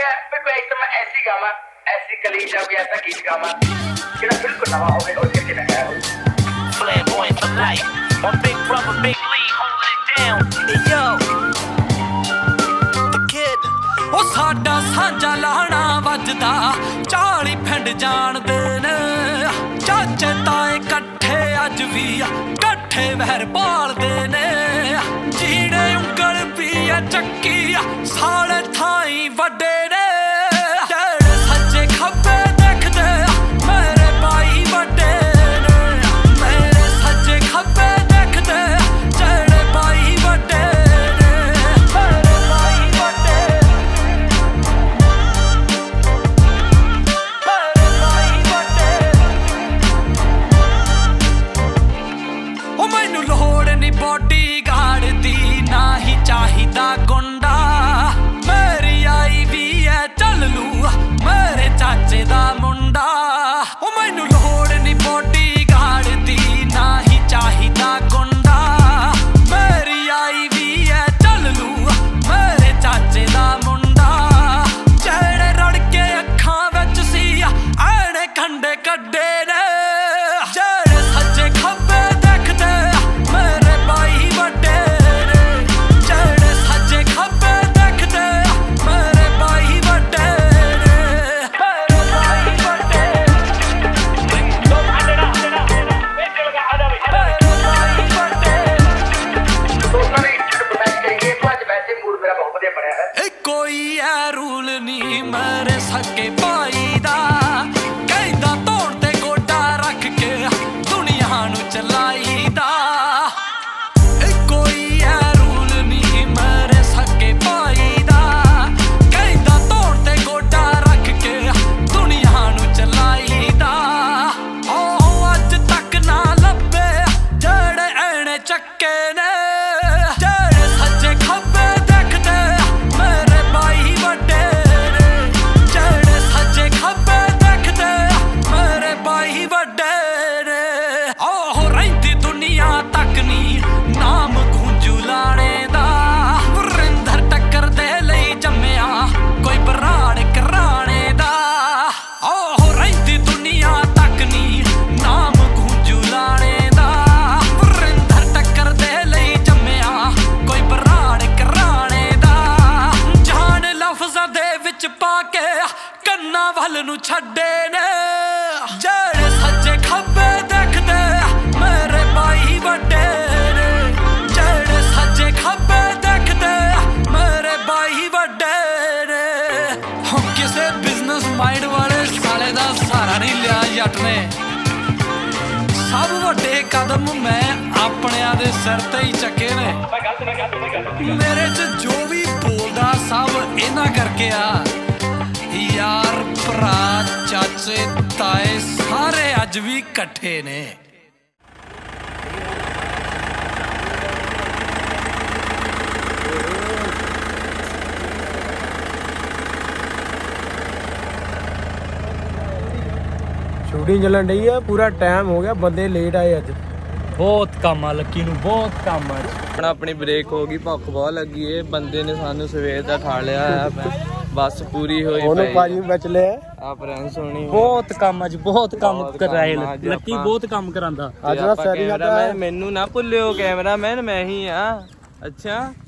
है कोई एकदम ऐसी गावा ऐसी कलीजा भी ऐसा गीत गावा जेड़ा बिल्कुल नवा होवे और किसी ने गाया हो Flamboyant for life my big brother Big Lee holding it down hey yo the kid ओ साडा सांझा लाना वजदा 40 पिंड जानदे ने चाचे ताए कट्ठे अज भी कट्ठे वहर पालदे ने जीने उंगल भी चक्की साले थाई वड्डे ने जेड़े सज्जे खब्बे देखदे मेरे भाई वड्डे ने मेरे सज्जे खब्बे देखदे जेड़े भाई वड्डे ने मेरे भाई वड्डे मेरे भाई वड्डे ओ मैनू लोड़ नहीं बॉडी गार्ड दी ना ही चाहिदा गुंडा मेरी आई भी है चल लू मेरे चाचे दा मुंडा ओ मैनू लोड़ नहीं बॉडी गार्ड दी ना ही चाहिदा गुंडा मेरी आई भी है चल लू मेरे चाचे दा मुंडा जेड़े रड़ के अखां विच सी ऐने खंडे कड्डे ने जेड़े सज्जे खब्बे देखदे मेरे भाई वड्डे ने जेड़े सज्जे खब्बे देखदे मेरे भाई वड्डे ने मेरे भाई वड्डे दोस्तों ने मैच करेंगे तो आज वैसे मूड मेरा बहुत बढ़िया बनया है ए कोई है रूल नहीं मेरे सके भाई दा कहंदा तोड़ ते गोडा रख के दुनिया नू चलाईदा ए कोई है रूल नहीं मेरे सके भाई दा कहंदा तोड़ ते गोडा रख के दुनिया नू चलाईदा ओ अज तक ना लभे जेड़े ऐने चक्के ने जेड़े सज्जे खब्बे देखदे मेरे भाई वड्डे ने जेड़े सज्जे खब्बे देखदे मेरे भाई वड्डे ने ओह रहिंदी दुनिया तक नी नाम गूंजू लाने दा वरिंदर टक्कर दे लई जम्मिया कोई बराड़ कराने दा ओह रहिंदी दुनिया तक नी नाम गूंजू लाने दा वरिंदर टक्कर दे लई जम्मिया कोई बराड़ कराने दा जान लफ्ज़ां दे विच पा के कन्ना वल नू छड्डे ने जेड़े सज्जे खब्बे देखदे मेरे भाई वड्डे ने जेड़े सज्जे खब्बे देखदे मेरे भाई वड्डे ने हम किसे बिजनेस माइंड वाले साले दा सहारा नहीं लिया जट ने सब वड्डे कदम मैं अपनियां दे सिर ते ही चक्के ने मेरे च जो भी बोलदा सब इन्हां करके आ यार भरा चाचे ताए सारे अज भी कट्ठे ने शूटिंग चलन रही है पूरा टाइम हो गया बंदे लेट आए अज बहुत कम आ लक्की नू बहुत कम आ अपनी ब्रेक हो गई भुख बहुत लगी है बंदे ने सानू सवेर दा ठा लिया है बस पूरी होई ओनू पाजी बच ले आ फ्रेंड्स होनी बहुत कम अज बहुत कम कराए लक्की बहुत कम करांदा आज ना सारी मैनू ना भुल्लियो कैमरामैन मैं ही आ अच्छा